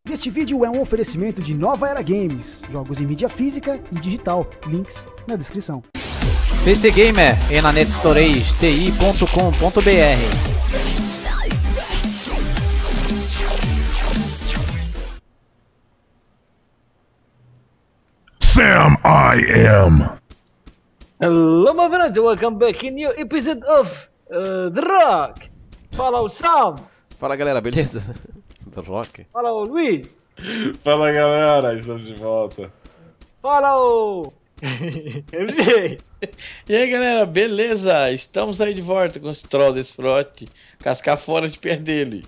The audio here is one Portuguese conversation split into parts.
Este vídeo é um oferecimento de Nova Era Games, jogos em mídia física e digital, links na descrição. PC Gamer e na netstorage.ti.com.br. Sam I am. Hello my friends, welcome back in new episode of The Rock. Fala o Sam. Fala galera, beleza? The Rock. Fala o Luiz. Fala galera, estamos de volta. Fala o MG. E aí galera, beleza? Estamos aí de volta com os trolls desse frote. Cascar fora de perto dele.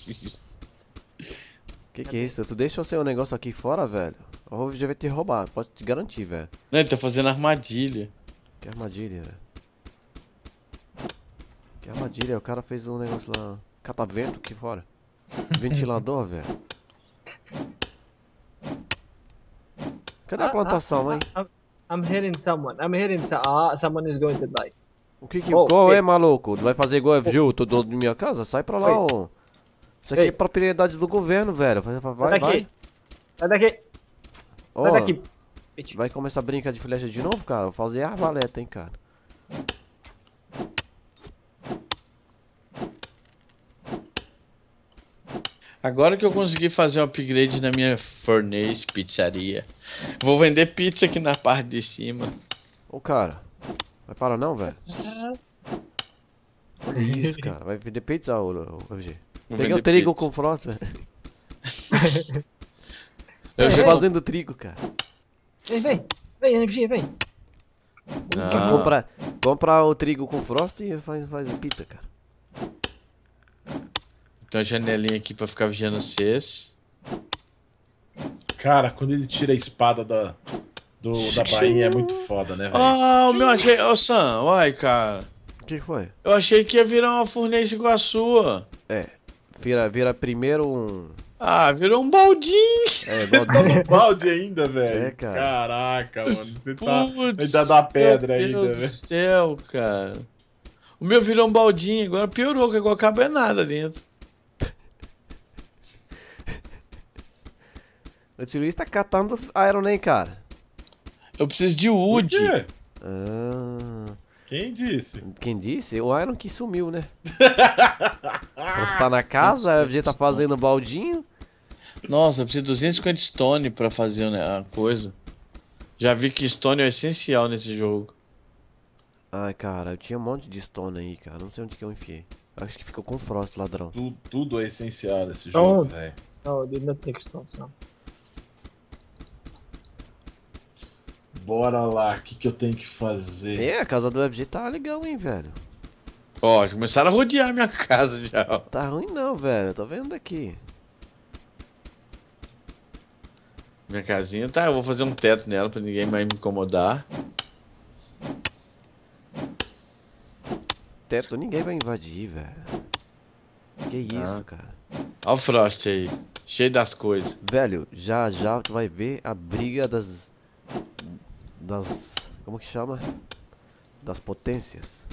Que é isso? Tu deixa o seu negócio aqui fora, velho? O Rolf já vai te roubar, pode te garantir, velho. Não, ele tá fazendo armadilha. Que armadilha, velho? Que armadilha? O cara fez um negócio lá, catavento aqui fora. Ventilador, velho. Cadê a plantação, hein? I'm hearing someone. Someone is going to die. O que que... Oh, qual ei. é, maluco? Tu vai fazer igual a Viu, tô dono de minha casa? Sai pra lá, Ei. ó. Isso aqui Ei. é propriedade do governo, velho. Vai, Sai vai. daqui. Sai daqui. Ó, Sai daqui. Bitch. vai começar a brincar de flecha de novo, cara? Vou fazer arbaleta, hein, cara. Agora que eu consegui fazer um upgrade na minha Fornês pizzaria, vou vender pizza aqui na parte de cima. Ô, cara. Vai parar não, velho? Olha isso, cara. Vai vender pizza, ô FG. Vou Peguei o vender trigo pizza. com frost, velho. Eu Eu tô já- fazendo trigo, cara. Vem. Vem, MG, vem. Ah, Compra o trigo com frost e faz a pizza, cara. tem uma janelinha aqui pra ficar vigiando vocês. Cara, quando ele tira a espada da bainha é muito foda, né, velho? Ah, o meu achei. Ô Sam, olha, cara. O que foi? Eu achei que ia virar uma Fornês igual a sua. É. Vira primeiro um... Ah, virou um baldinho. É, Tá balde. no balde ainda, velho. É, cara. Caraca, mano. Você tá Putz, ainda dá pedra meu ainda, Deus do velho. céu, cara. O meu virou um baldinho, agora piorou, que agora cabe nada dentro. O tio Luiz tá catando Iron Man, cara. Eu preciso de Por wood. quê? Ah... Quem disse? Quem disse? O Iron que sumiu, né? Você tá na casa, a FG tá fazendo baldinho. Nossa, eu preciso de 250 stone pra fazer a coisa. Já vi que stone é essencial nesse jogo. Ai, cara, eu tinha um monte de stone aí, cara. Não sei onde que eu enfiei. Acho que ficou com frost, ladrão. Tudo é essencial nesse jogo, Oh. velho. No, did not take stone, Sam. Bora lá, o que eu tenho que fazer? É, a casa do FG tá legal, hein, velho. Ó, começaram a rodear minha casa já. Ó. Tá ruim não, velho. Tô vendo daqui. Minha casinha tá, eu vou fazer um teto nela pra ninguém mais me incomodar. Teto, ninguém vai invadir, velho. Que isso, cara. Ó o Frost aí, cheio das coisas. Velho, já já tu vai ver a briga das... Como que chama? Das potências.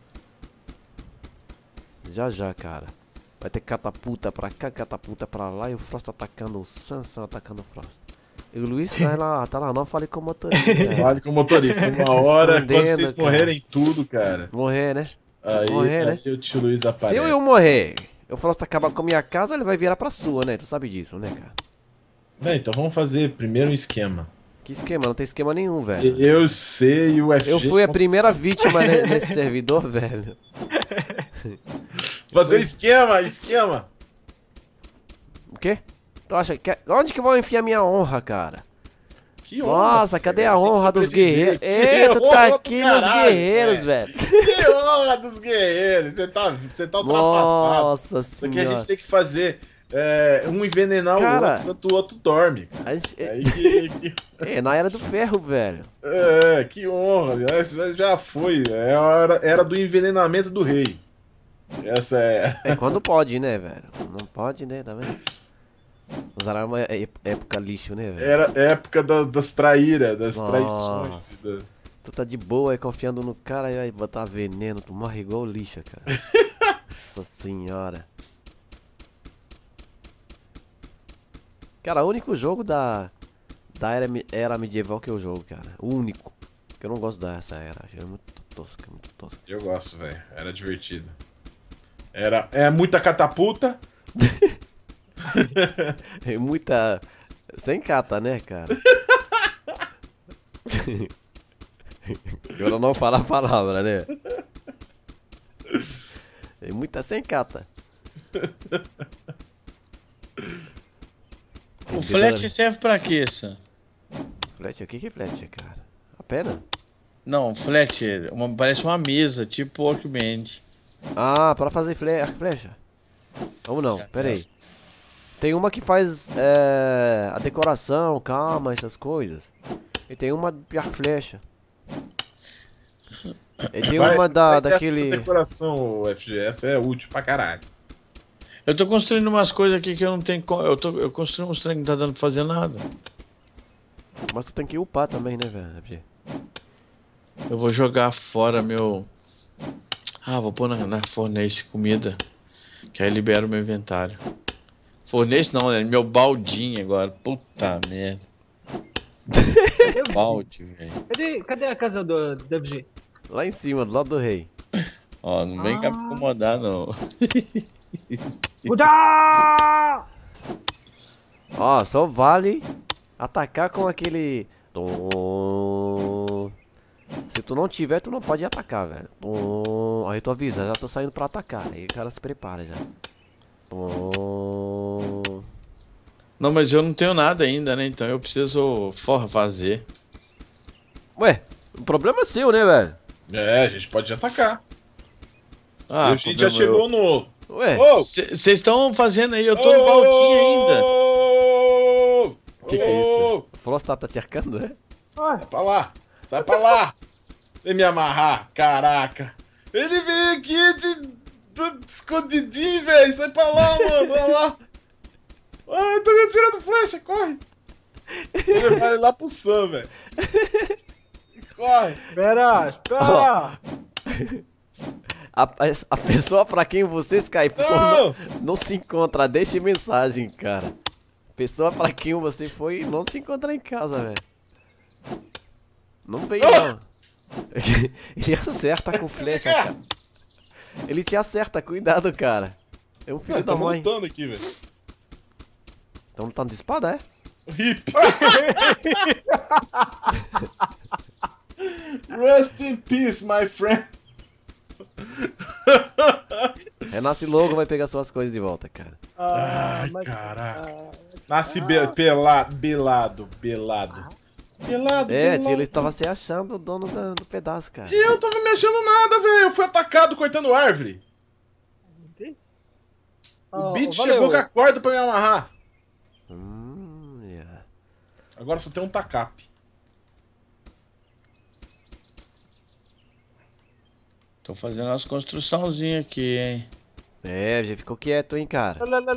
Já, cara. Vai ter catapulta pra cá, catapulta pra lá. E o Frost atacando o Sam atacando o Frost. E o Luiz tá lá, não falei com o motorista. velho. Fale com o motorista. Uma Se hora, quando escondendo, vocês cara. morrerem tudo, cara. Morrer, né? Aí, Morrer, né? aí o tio Luiz aparece. Se eu morrer, o Frost acabar com a minha casa, ele vai virar pra sua, né? Tu sabe disso, né, cara? Então vamos fazer primeiro um esquema. Que esquema? Não tem esquema nenhum, velho. Eu sei e o FG... Eu fui a primeira vítima nesse servidor, velho. Fazer esquema. O quê? Tu acha que... Onde que vão enfiar minha honra, cara? Que honra. Nossa, cadê a Tem que honra dos sobreviver. guerreiros? Que Tu tá honra do aqui nos caralho, guerreiros, velho. Que honra dos guerreiros. Você tá ultrapassado. Nossa Isso aqui a senhora. gente tem que fazer um envenenar Cara, o outro enquanto o outro dorme. A gente- Aí que É, na era do ferro, velho. que honra. Essa já foi. É a era do envenenamento do rei. Essa é. É quando pode, né, velho? Não pode, né, tá vendo? Usar arma é época lixo, né, velho? Era época das traíras, das Nossa. traições. Tu tá de boa aí, confiando no cara e vai botar veneno, tu morre igual lixa, cara. Nossa senhora. Cara, o único jogo da era medieval que eu jogo, cara. O único. Que eu não gosto dessa era. É muito tosca, muito tosca. Eu gosto, velho. Era divertido. É muita catapulta. É muita... Sem cata, né, cara? Eu não falo a palavra, né? É muita sem cata. O flat serve pra quê, Sam? Flat? O que é flat, cara? A pena? Não, flat, parece uma mesa, tipo Workband. Ah, pra fazer arco e flecha? Ou não? Pera aí. Tem uma que faz a decoração, calma, essas coisas. E tem uma de arco e flecha. E tem uma daquele... Essa decoração, FG, essa é útil pra caralho. Eu tô construindo umas coisas aqui que eu não tenho... Eu construí uns trem que não tá dando pra fazer nada. Mas tu tem que upar também, né, velho, FG? Eu vou jogar fora meu... Ah, vou pôr na fornece comida. Que aí libera o meu inventário. Fornece não, né? Meu baldinho agora. Puta merda. Balde, velho. Cadê a casa do FG? Lá em cima, do lado do rei. Ó, não vem cá me incomodar, não. Cuidado! Ó, só vale atacar com aquele... Se tu não tiver, tu não pode atacar, velho. Aí tu avisa, já tô saindo pra atacar. Aí o cara se prepara já. Não, mas eu não tenho nada ainda, né? Então eu preciso fazer. Ué, o problema é seu, né, velho? É, a gente pode atacar. Ah, a gente já chegou no... Ué, vocês estão fazendo aí, eu tô no baldinho ainda. que é isso? O Frost tá te arcando, né? Sai pra lá, sai pra lá. Vem me amarrar, caraca. Ele veio aqui de escondidinho, velho. Sai pra lá, mano, vai lá. Ah, eu tô me atirando flecha, corre. Ele vai lá pro Sam, velho. Corre. Espera! A pessoa pra quem você Skype não se encontra, deixe mensagem, cara. Pessoa pra quem você foi não se encontra em casa, velho. Não veio, não. Ele acerta com flecha, cara. Ele te acerta, cuidado, cara. É um filho da mãe. Tá lutando aqui, velho. Tão lutando de espada, é? Hip. Rest in peace, my friend. Renasce logo, vai pegar suas coisas de volta, cara. Ai, caraca. Nasce belado. É, tio, ele estava se achando o dono do pedaço, cara. E eu tava me achando nada, velho. Eu fui atacado cortando árvore. O bicho chegou com a corda pra me amarrar. Yeah. Agora só tem um tacape. Tô fazendo umas construçãozinhas aqui, hein. É, já ficou quieto, hein, cara.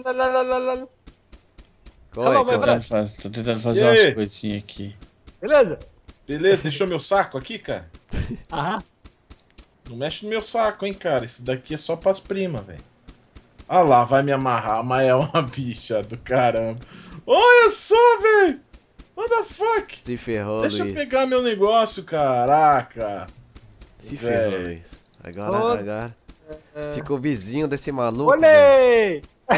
Tô tentando fazer umas coisinhas aqui. Beleza? Beleza, deixou meu saco aqui, cara? Aham. Não mexe no meu saco, hein, cara. Isso daqui é só pras primas, velho. Ah lá, vai me amarrar, mas é uma bicha do caramba. Olha só, velho! What the fuck? Se ferrou, Deixa Luiz. eu pegar meu negócio, caraca. Se ferrou, Luiz. Agora. Ficou vizinho desse maluco. Olhei!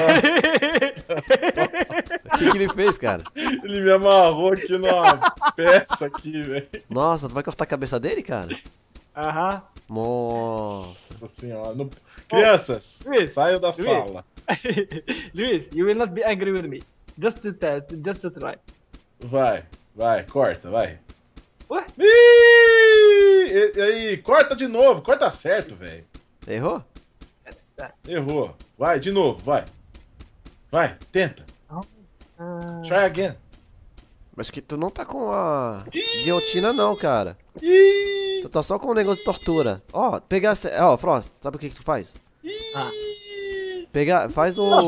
O que ele fez, cara? Ele me amarrou aqui numa peça aqui, velho. Nossa, tu vai cortar a cabeça dele, cara? Aham. Nossa. Nossa senhora. Crianças, Luiz, saiam da Luiz. sala. Luiz, you will not be angry with me. Just to test, just to try. Vai, corta, vai. Ué? E aí, corta de novo, corta certo, velho. Errou? Errou. Vai, de novo, vai. Vai, tenta. Try again. Mas que tu não tá com a guilhotina não, cara. Ih, Tu tá só com o negócio de tortura. Ó, pegar... Ó, Frost, sabe o que tu faz? Faz o...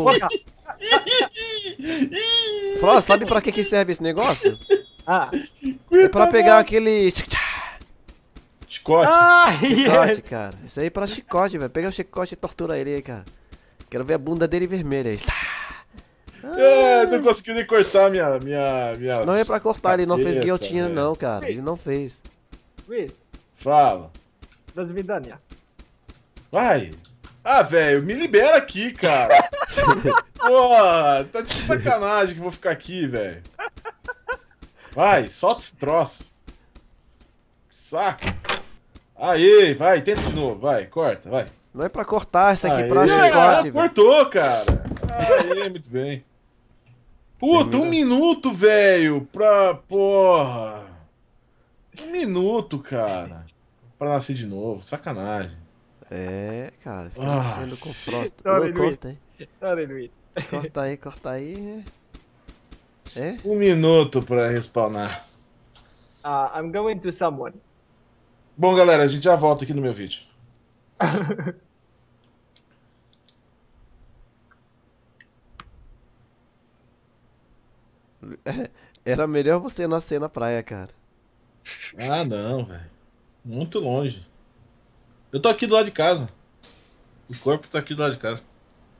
Frost, sabe pra que serve esse negócio? É pra pegar aquele... Chicote. Chicote, cara. Isso aí é pra chicote, velho. Pega o chicote e tortura ele aí, cara. Quero ver a bunda dele vermelha aí. Não conseguiu nem cortar minha... Não é pra cortar, ele não fez cabeça, guilhotina velho. não, cara. Ele não fez. Luiz, Fala. das vidania. Vai. Ah, velho, me libera aqui, cara. Pô, tá de sacanagem que eu vou ficar aqui, velho. Vai, solta esse troço. Saco. Aí, vai, tenta de novo, vai, corta, vai. Não é pra cortar, isso aqui é pra Aê, chicote, velho. cortou, cara. Aí, muito bem. Puta, Termina. 1 minuto, velho, pra... Porra. 1 minuto, cara. Pra nascer de novo, sacanagem. É, cara, fica Ah. mexendo com frost. Sorry, Ô, Luiz. corta aí. Sorry, Luiz. Corta aí. É? 1 minuto pra respawnar. I'm going to someone. Bom, galera, a gente já volta aqui no meu vídeo. Era melhor você nascer na praia, cara. Ah, não, velho. Muito longe. Eu tô aqui do lado de casa. O corpo tá aqui do lado de casa.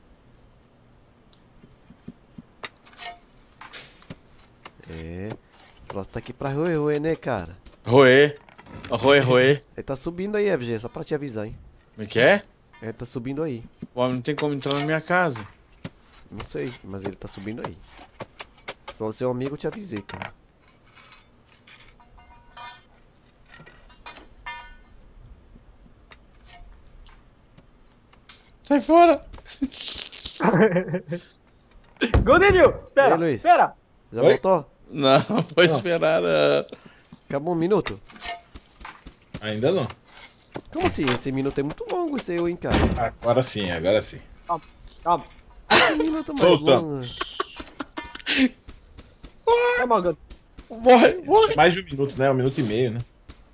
É. Frost tá aqui pra roer, né, cara? Roê. Roê. Ele tá subindo aí, FG, só pra te avisar, hein. Como é que é? Ele tá subindo aí. O homem não tem como entrar na minha casa. Não sei, mas ele tá subindo aí. Só o seu amigo te avisei, cara. Sai fora. Godinho, espera, Ei, Luiz. espera. Já Oi? voltou? Não, vou Não. esperar. Não. Acabou 1 minuto? Ainda não. Como assim? Esse minuto é muito longo, esse eu, hein, cara. Agora sim, agora sim. Calma. 1 minuto mais Voltando. longo. Come on, God. Morre. Mais de 1 minuto, né? 1 minuto e meio, né?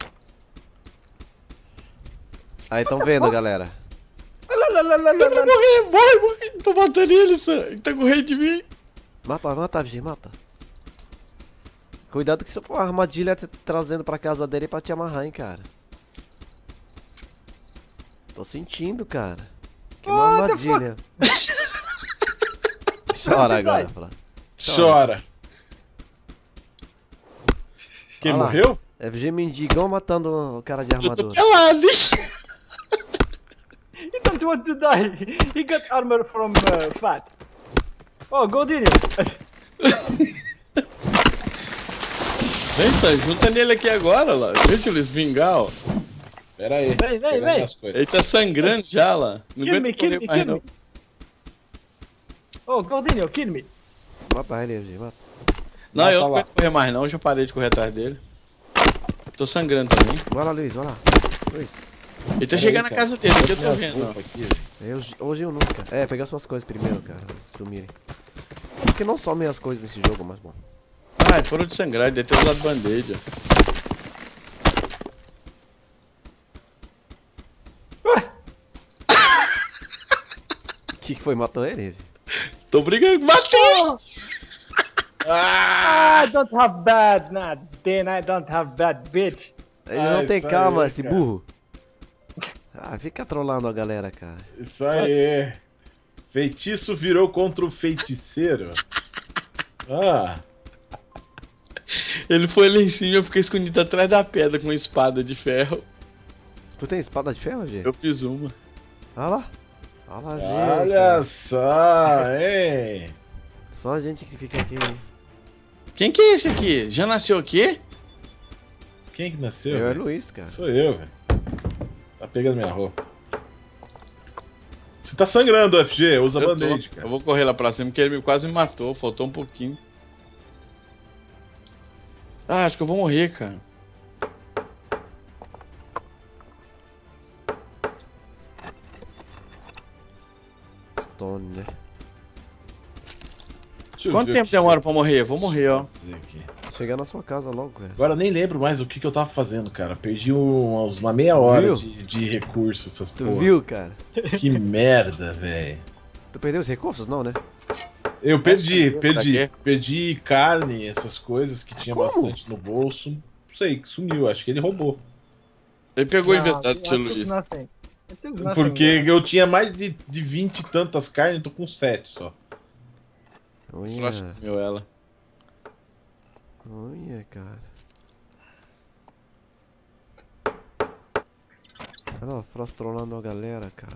Aí, tão vendo, galera? Morre. Tô matando ele, Sam. Ele tá correndo de mim. Mata, FG, mata. Cuidado que se for uma armadilha trazendo pra casa dele pra te amarrar, hein, cara. Tô sentindo, cara. Que uma What the armadilha. Chora agora, Fran. Chora. Quem Olha lá. morreu? FG mendigão matando o cara de armadura. Pelado. He don't want to die. He got armor from Fat. Oh, Godinho. Vem, Sam, junta nele aqui agora, lá. Deixa eles vingar, ó. Pera aí. Vem, pegando vem. as coisas. Ele tá sangrando já, lá. Não Kill aguenta me, kill correr me, mais, kill não. me. Oh, Godinho, kill me. Mata ele, FG, mata. Não, eu não Mata lá. aguento correr mais, não. Eu já parei de correr atrás dele. Tô sangrando também. Vai lá, Luiz, vai lá. Luiz, Ele tá chegando na casa dele, aqui eu tô Minhas vendo, ó. roupas aqui, velho. hoje eu nunca. É, pegar suas coisas primeiro, cara. Antes de sumirem. Porque não somem as coisas nesse jogo, mas bom. Ah, ele parou de sangrar, ele deve ter usado band-aid, ó. O que foi? Matou ele? Tô brigando, matei! I don't have bad, nah, then I don't have bad, bitch. Ele Ah, não tem isso calma, aí, esse cara. burro. Ah, fica trolando a galera, cara. Isso aí. Feitiço virou contra o feiticeiro. Ah, Ele foi lá em cima e eu fiquei escondido atrás da pedra com uma espada de ferro. Tu tem espada de ferro, G? Eu fiz uma. Olha lá. Olha lá, G. olha cara. só, hein? Só a gente que fica aqui. Quem que é esse aqui? Já nasceu aqui? Quem que nasceu? Eu é velho? Luiz, cara. Sou eu, velho. Tá pegando minha roupa. Você tá sangrando, FG. Usa Eu tô. band-aid, Eu cara. vou correr lá pra cima porque ele quase me matou, faltou um pouquinho. Ah, acho que eu vou morrer, cara. Stone, né? Deixa eu Quanto ver o tempo que demora pra morrer? Eu vou morrer, ó. fazer aqui. Chegar na sua casa logo, velho. Agora eu nem lembro mais o que eu tava fazendo, cara. Perdi uma meia hora Viu? de recursos, essas Tu porra. viu, cara? Que merda, velho. Tu perdeu os recursos, não, né? Eu perdi, Pra perdi. quê? Perdi carne, essas coisas que tinha Como? bastante no bolso. Não sei, sumiu. Acho que ele roubou. Ele pegou o Nah, inventário do I seu took Luiz. nothing. I took nothing. Porque eu tinha mais de 20 e tantas carnes, tô com 7 só. Frost comeu ela. Olha, cara. Olha lá, o Frost trollando a galera, cara.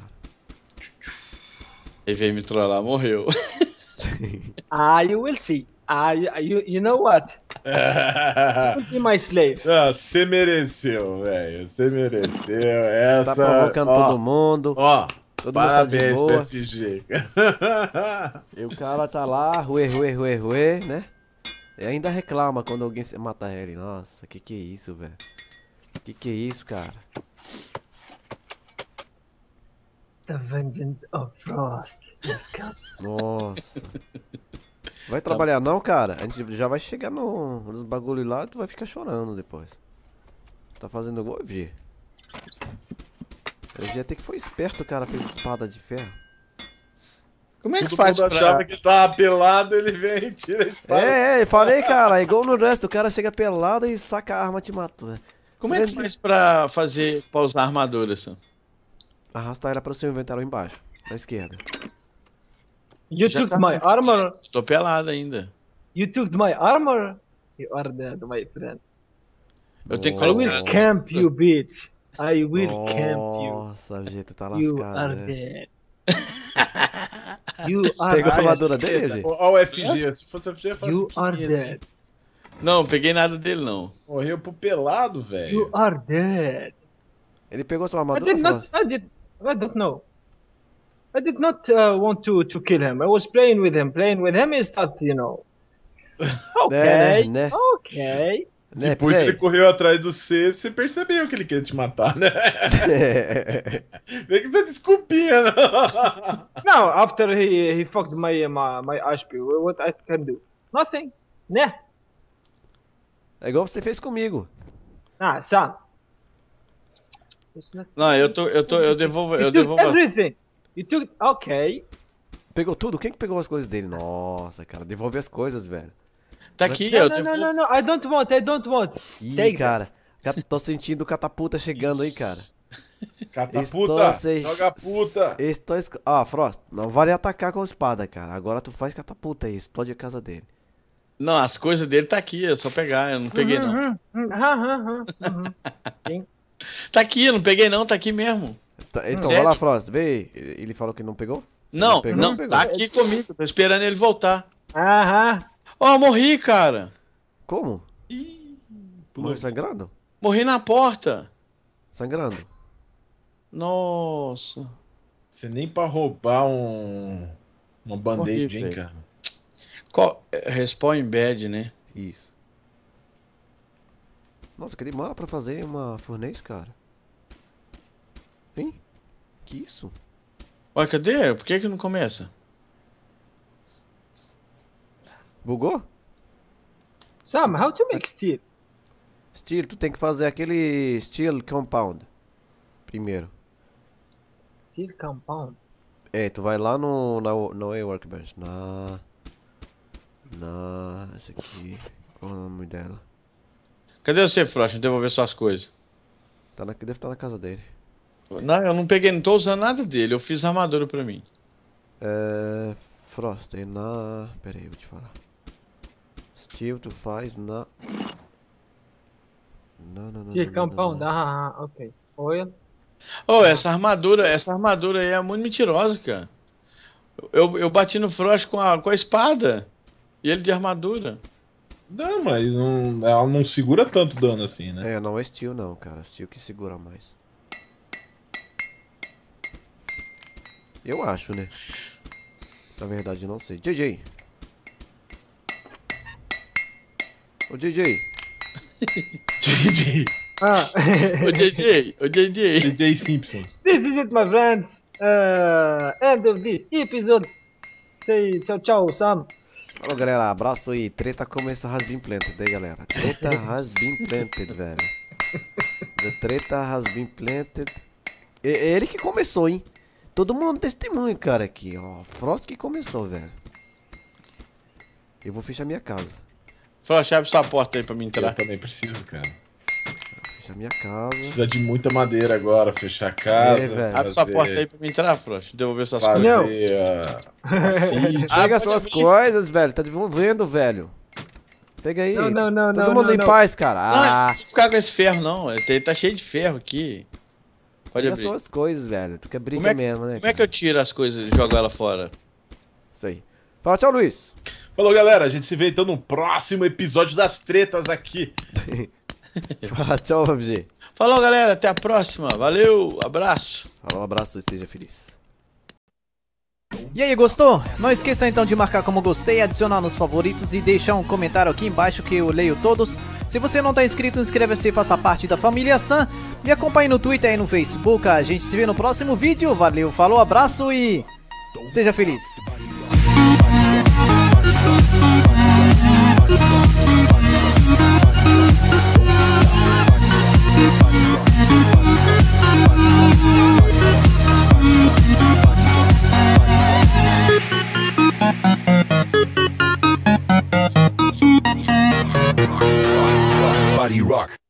Ele veio me trollar, morreu. You will see. You know what? Don't be my slave. Você mereceu, velho. Você mereceu. Essa. Tá provocando todo mundo. Ó, Todo parabéns, mundo tá de boa. PFG. E o cara tá lá, ruê, né? E ainda reclama quando alguém mata ele. Nossa, que é isso, velho? Que é isso, cara? The vengeance of Frost is coming. Nossa. Vai trabalhar não, cara? A gente já vai chegar nos bagulho lá e tu vai ficar chorando depois. Tá fazendo igual o FG. O FG até que foi esperto, o cara fez espada de ferro. Como é que Todo faz mundo pra... achava que ele tava pelado, ele vem e tira a espada. Falei, cara, igual no resto, o cara chega pelado e saca a arma e te mata, né? Como é que faz pra usar armadura, Sam? Arrasta ela para o seu inventário embaixo, na esquerda. You took my armor. Tô pelado ainda. You took my armor. You are dead, my friend. Eu tenho que I will colocar... camp you, bitch. I will camp you. Nossa, o jeito tá You lascado, are né? dead. You are Pegou a dead. armadura dele, gente? Olha o FG, se fosse FG, eu faço You are dead. Não, peguei nada dele, não. Morreu pro pelado, You velho. are dead. Ele pegou sua I armadura, did not. Frost? I don't know. I did not want to kill him. I was playing with him. He started, you know. Okay. né? Okay. Né, Depois play? ele correu atrás do C, você percebeu que ele queria te matar, né? Vem que essa desculpinha, não. Now after he fucked my HP, what I can do? Nothing. Né? É igual você fez comigo. Sam. Não, eu devolvo... You took everything. You took. Okay. Pegou tudo? Quem que pegou as coisas dele? Nossa, cara, devolve as coisas, velho. Tá aqui, eu No, devolvo... no. I don't want. Ih, Take cara, tô sentindo o catapulta chegando aí, cara. Cataputa, joga puta. Frost, não vale atacar com a espada, cara. Agora tu faz catapulta aí, explode a casa dele. Não, as coisas dele tá aqui, é só pegar, eu não peguei não. Sim. Tá aqui, eu não peguei não, tá aqui mesmo. Então, Sério? vai lá, Frost, vê. Ele falou que não pegou? Você Não, pegou? não, Pegou. tá aqui comigo, tô esperando ele voltar. Aham. Ó, morri, cara. Como? Ih, Morreu sangrando? Morri na porta. Sangrando. Nossa. Você nem pra roubar uma band-aid, hein, Horrível. cara. Respawn bad, né? Isso. Nossa, que demora pra fazer uma fornez, cara. Hein? Que isso? Olha, cadê? Por que não começa? Bugou? Sam, how to make steel? Steel, tu tem que fazer aquele Steel Compound. Primeiro. Steel compound. Tu vai lá no Workbench. Essa aqui. Qual é o nome dela? Cadê você, Frost? Devolver suas coisas. Deve estar na casa dele. Não, eu não peguei, não tô usando nada dele. Eu fiz armadura pra mim. Frost, pera aí, eu vou te falar. Steel, tu faz na... Não. Steel compound. Ok. Oil. Oh, essa armadura aí é muito mentirosa, cara. Eu bati no Frost com a espada. E ele de armadura. Não, mas ela não segura tanto dano assim, né? Não é Steel não, cara. Steel que segura mais. Eu acho, né? Na verdade, não sei. JJ! Ô, JJ! JJ. Ô, JJ. JJ Simpsons. This is it, my friends. End of this episode. Say tchau, Sam. Falou, galera. Abraço aí. Treta começa has been planted, aí, galera. Treta has been planted, velho. The treta has been planted. É ele que começou, hein? Todo mundo testemunha, cara, aqui, ó. Frost que começou, velho. Eu vou fechar minha casa. Frost, abre sua porta aí pra mim Eu entrar. também preciso, cara. Fechar minha casa. Precisa de muita madeira agora, fechar a casa. velho. Abre sua porta aí pra me entrar, Frost. Devolver suas coisas. Fazer assim. Pega suas coisas, velho. Tá devolvendo, velho. Pega aí. Não, Todo mundo em paz, cara. Não, Ah, não vou ficar com esse ferro, não. Tá cheio de ferro aqui. Pode pega abrir. suas coisas, velho. Tu quer briga Como é, mesmo, né? como é que eu tiro as coisas e jogo ela fora? Isso aí. Fala tchau, Luiz. Falou, galera. A gente se vê então no próximo episódio das tretas aqui. Fala tchau, PUBG. Falou, galera. Até a próxima. Valeu. Abraço. Fala um abraço e seja feliz. E aí, gostou? Não esqueça então de marcar como gostei, adicionar nos favoritos e deixar um comentário aqui embaixo que eu leio todos. Se você não tá inscrito, inscreva-se e faça parte da família Sam. Me acompanhe no Twitter e no Facebook. A gente se vê no próximo vídeo. Valeu, falou, abraço e seja feliz. Body rock.